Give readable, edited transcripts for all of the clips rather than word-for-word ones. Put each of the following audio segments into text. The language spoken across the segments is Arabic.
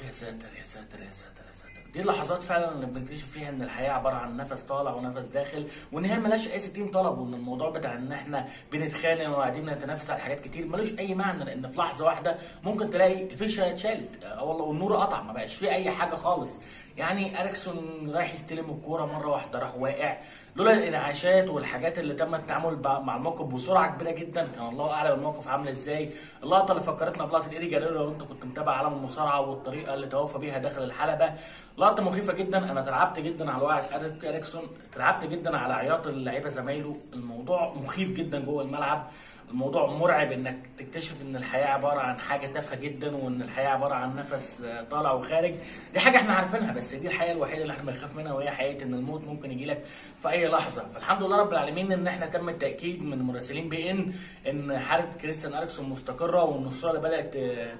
يا ساتر يا ساتر يا ساتر يا ساتر، دي اللحظات فعلا اللي بنكتشف فيها ان الحياه عباره عن نفس طالع ونفس داخل، وان هي ملهاش اي 60 طلب، وان الموضوع بتاع ان احنا بنتخانق وقاعدين نتنافس على حاجات كتير ملوش اي معنى، لان في لحظه واحده ممكن تلاقي الفيشه اتشالت والله، والنور قطع، ما بقاش فيه اي حاجه خالص. يعني اريكسون رايح يستلم الكوره مره واحده راح واقع، لولا الانعاشات والحاجات اللي تم التعامل مع الموقف بسرعه كبيره جدا كان الله اعلم الموقف عامل ازاي. اللقطه اللي فكرتنا بلقطه ايدي جاريرو لو انت كنت متابع عالم المصارعه والطريقه اللي توفى بيها داخل الحلبه، لقطه مخيفه جدا. انا اترعبت جدا على وقعه اريكسون، اترعبت جدا على عياط اللعيبه زمايله. الموضوع مخيف جدا جوه الملعب، الموضوع مرعب انك تكتشف ان الحياه عباره عن حاجه تافهه جدا، وان الحياه عباره عن نفس طالع وخارج. دي حاجه احنا عارفينها، بس دي الحياه الوحيده اللي احنا بنخاف منها، وهي حقيقه ان الموت ممكن يجي لك في اي لحظه. فالحمد لله رب العالمين ان احنا تم التاكيد من مراسلين بي ان حاله كريستيان اريكسون مستقره، وان الصوره اللي بدات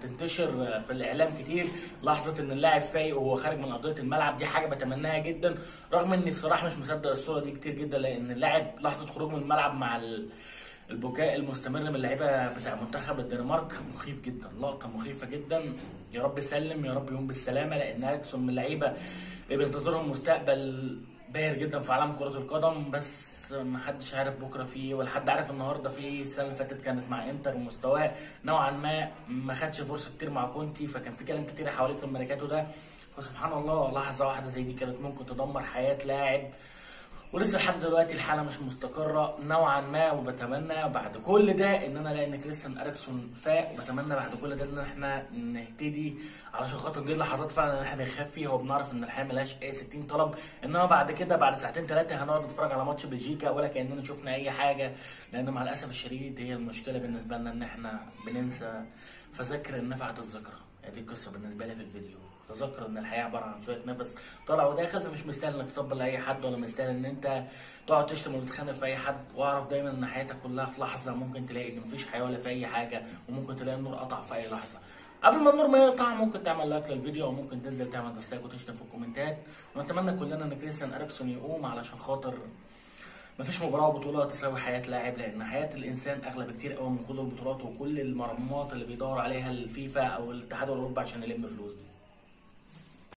تنتشر في الاعلام كتير لحظه ان اللاعب فايق وهو خارج من ارضيه الملعب، دي حاجه بتمناها جدا، رغم اني بصراحه مش مصدق الصوره دي كتير جدا، لان اللاعب لحظه خروج من الملعب مع البكاء المستمر من اللعيبه بتاع منتخب الدنمارك مخيف جدا، لقطه مخيفه جدا. يا رب سلم، يا رب يقوم بالسلامه، لان اريكسون من اللعيبه اللي بينتظرهم مستقبل باهر جدا في عالم كره القدم، بس ما حدش عارف بكره في ايه، ولا حد عارف النهارده في ايه. السنه اللي فاتت كانت مع انتر ومستواه نوعا ما خدش فرصه كتير مع كونتي، فكان في كلام كتير حواليه في الميركاتو ده، فسبحان الله لحظه واحده زي دي كانت ممكن تدمر حياه لاعب. ولسه لحد دلوقتي الحاله مش مستقره نوعا ما، وبتمنى بعد كل ده ان انا الاقي ان كريستيان اريكسون فاق، وبتمنى بعد كل ده ان احنا نهتدي، علشان خاطر دي اللحظات فعلا ان احنا بنخاف فيها وبنعرف ان الحياه ملهاش اي 60 طلب. انما بعد كده بعد ساعتين ثلاثه هنقعد نتفرج على ماتش بلجيكا ولا كاننا شفنا اي حاجه، لان مع الاسف الشديد هي المشكله بالنسبه لنا ان احنا بننسى. فذكر ان نفعت الذكرى، دي القصه بالنسبه لي في الفيديو. تذكر ان الحياه عباره عن شويه نفس طالع وداخل، فمش مستاهل انك تطبل لاي حد، ولا مستاهل ان انت تقعد تشتم وتتخانق في اي حد. واعرف دايما ان حياتك كلها في لحظه ممكن تلاقي ان مفيش حياه ولا في اي حاجه، وممكن تلاقي النور قطع في اي لحظه. قبل ما النور ما يقطع ممكن تعمل لايك للفيديو، او ممكن تنزل تعمل ديسلايك وتشتم في الكومنتات. ونتمنى كلنا ان كريستيان اريكسون يقوم، علشان خاطر مفيش مباراه وبطوله تساوي حياه لاعب، لان حياه الانسان اغلى بكتير قوي من كل البطولات وكل المرمات اللي بيدور عليها الفيفا او الاتحاد الاوروبي عشان يلم فلوس دي.